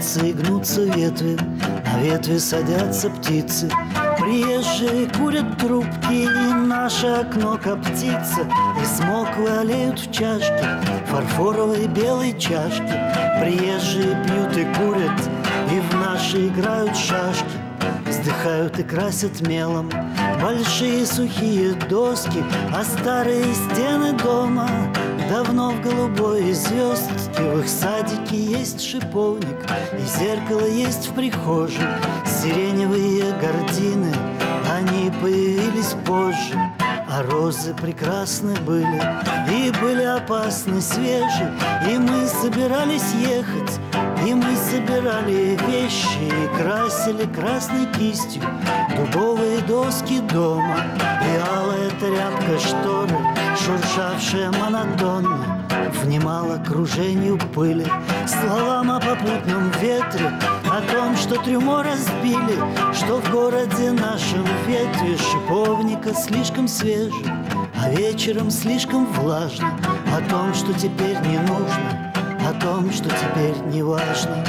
Вьются и гнутся ветви, на ветви садятся птицы. Приезжие курят трубки, и наше окно коптится, и смоквы олеют в чашке, фарфоровой белой чашке. Приезжие пьют и курят, и в наши играют шашки. Вздыхают и красят мелом большие сухие доски, а старые стены дома давно в голубой звездке. В их садике есть шиповник, и зеркало есть в прихожей. Сиреневые гардины, они появились позже. А розы прекрасны были и были опасны, свежи. И мы собирались ехать, и мы собирали вещи, и красили красной кистью дубовые доски дома. И алая тряпка шторы, шуршавшая монотонно, внимала кружению пыли, словам о попутном ветре, о том, что трюмо разбили, что в городе нашем ветви шиповника слишком свежий, а вечером слишком влажно, о том, что теперь не нужно, о том, что теперь не важно.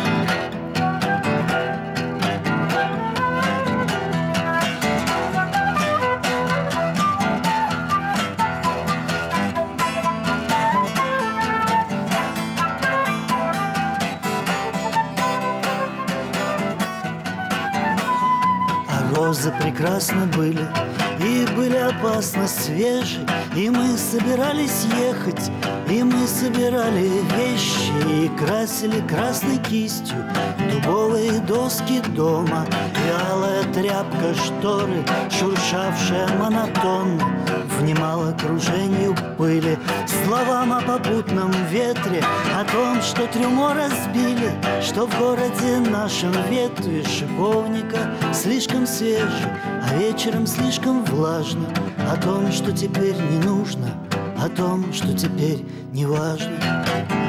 Розы прекрасно были и были опасно свежи. И мы собирались ехать, и мы собирали вещи, и красили красной кистью дубовые доски дома. И алая тряпка шторы, шуршавшая монотонно, внимала кружению пыли, словам о попутном ветре, о том, что трюмо разбили, что в городе нашем ветви шиповника слишком свежий, а вечером слишком влажно, о том, что теперь не нужно, о том, что теперь не важно.